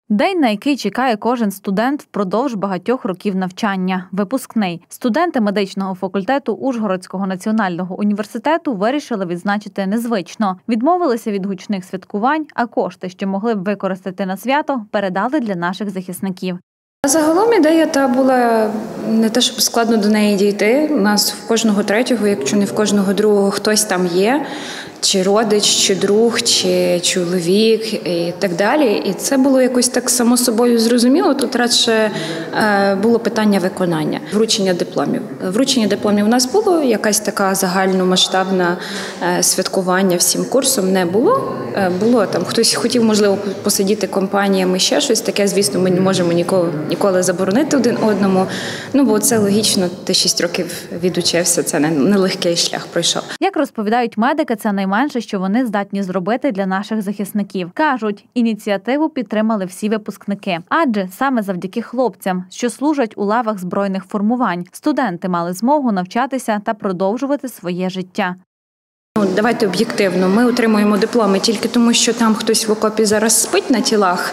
День, на який чекає кожен студент впродовж багатьох років навчання – випускний. Студенти медичного факультету Ужгородського національного університету вирішили відзначити незвично. Відмовилися від гучних святкувань, а кошти, що могли б використати на свято, передали для наших захисників. Загалом ідея та була не те, щоб складно до неї дійти. У нас в кожного третього, якщо не в кожного другого, хтось там є. Чи родич, чи друг, чи чоловік і так далі. І це було якось так само собою зрозуміло. Тут радше було питання виконання, вручення дипломів. Вручення дипломів у нас було, якась така загальномасштабна святкування всім курсом не було. Було там, хтось хотів, можливо, посидіти компаніями, ще щось таке, звісно, ми не можемо ніколи заборонити один одному. Ну, бо це логічно, ти 6 років відучився, це нелегкий шлях пройшов. Як розповідають медики, це найменше, що вони здатні зробити для наших захисників. Кажуть, ініціативу підтримали всі випускники. Адже саме завдяки хлопцям, що служать у лавах збройних формувань, студенти мали змогу навчатися та продовжувати своє життя. Давайте об'єктивно. Ми отримуємо дипломи тільки тому, що там хтось в окопі зараз спить на тілах.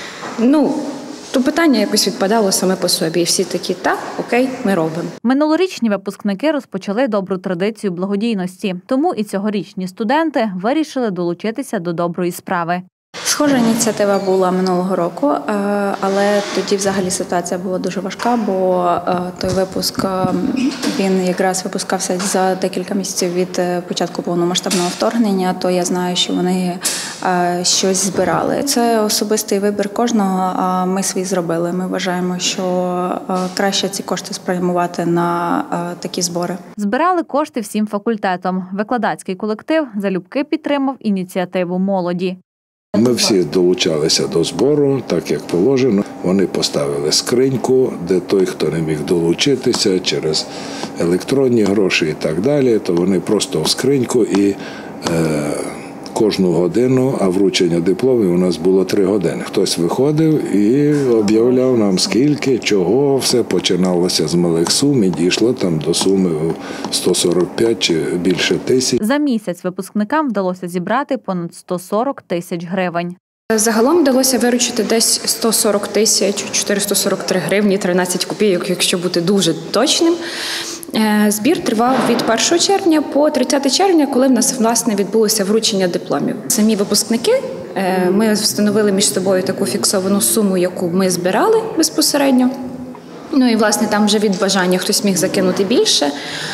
То питання якось відпадало саме по собі. І всі такі, так, окей, ми робимо. Минулорічні випускники розпочали добру традицію благодійності. Тому і цьогорічні студенти вирішили долучитися до доброї справи. Схожа ініціатива була минулого року, але тоді взагалі ситуація була дуже важка, бо той випуск, він якраз випускався за декілька місяців від початку повномасштабного вторгнення, то я знаю, що вони щось збирали. Це особистий вибір кожного, а ми свій зробили. Ми вважаємо, що краще ці кошти спрямувати на такі збори. Збирали кошти всім факультетом. Викладацький колектив залюбки підтримав ініціативу молоді. Ми всі долучалися до збору, так як положено. Вони поставили скриньку, де той, хто не міг долучитися через електронні гроші і так далі, то вони просто в скриньку і кожну годину, а вручення дипломів у нас було 3 години. Хтось виходив і об'являв нам скільки, чого, все починалося з малих сум і дійшло там до суми 145 чи більше тисяч. За місяць випускникам вдалося зібрати понад 140 тисяч гривень. Загалом вдалося виручити десь 140 тисяч 443 гривні 13 копійок, якщо бути дуже точним. Збір тривав від 1 червня по 30 червня, коли в нас, власне, відбулося вручення дипломів. Самі випускники, ми встановили між собою таку фіксовану суму, яку ми збирали безпосередньо. І, власне, там вже від бажання хтось міг закинути більше.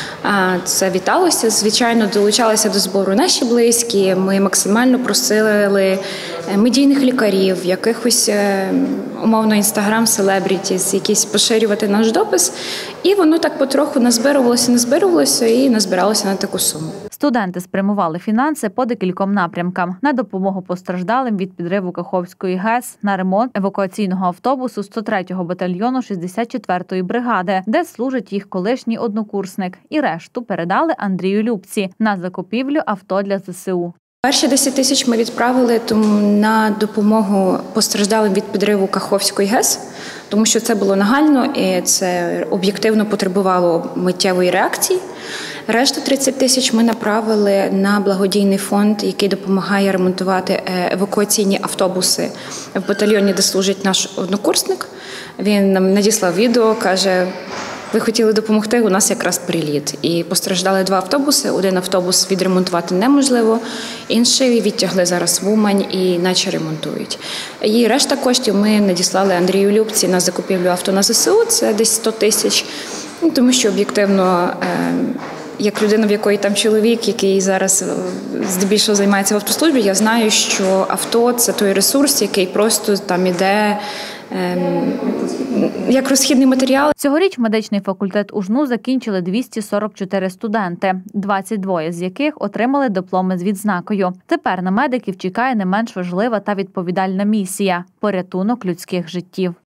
Це віталося. Звичайно, долучалися до збору наші близькі. Ми максимально просили медійних лікарів, якихось, умовно, інстаграм-селебрітіс, якісь поширювати наш допис. І воно так потроху назбирувалося і назбиралося на таку суму. Студенти спрямували фінанси по декільком напрямкам. На допомогу постраждалим від підриву Каховської ГЕС, на ремонт евакуаційного автобусу 103-го батальйону 64-ї бригади, де служить їх колишній однокурсник. І решту передали Андрію Любці на закупівлю авто для ЗСУ. Перші 10 тисяч ми відправили на допомогу постраждалим від підриву Каховської ГЕС, тому що це було нагально і це об'єктивно потребувало миттєвої реакції. Решту 30 тисяч ми направили на благодійний фонд, який допомагає ремонтувати евакуаційні автобуси в батальйоні, де служить наш однокурсник. Він нам надіслав відео, каже: ви хотіли допомогти, у нас якраз приліт. І постраждали 2 автобуси. Один автобус відремонтувати неможливо, інший відтягли зараз в Умань і наче ремонтують. І решта коштів ми надіслали Андрію Любці на закупівлю авто на ЗСУ, це десь 100 тисяч. Тому що об'єктивно, як людина, в якої там чоловік, який зараз здебільшого займається в автослужбі, я знаю, що авто – це той ресурс, який просто там іде як розхідний матеріал. Цьогоріч медичний факультет УЖНУ закінчили 244 студенти, 22 з яких отримали дипломи з відзнакою. Тепер на медиків чекає не менш важлива та відповідальна місія – порятунок людських життів.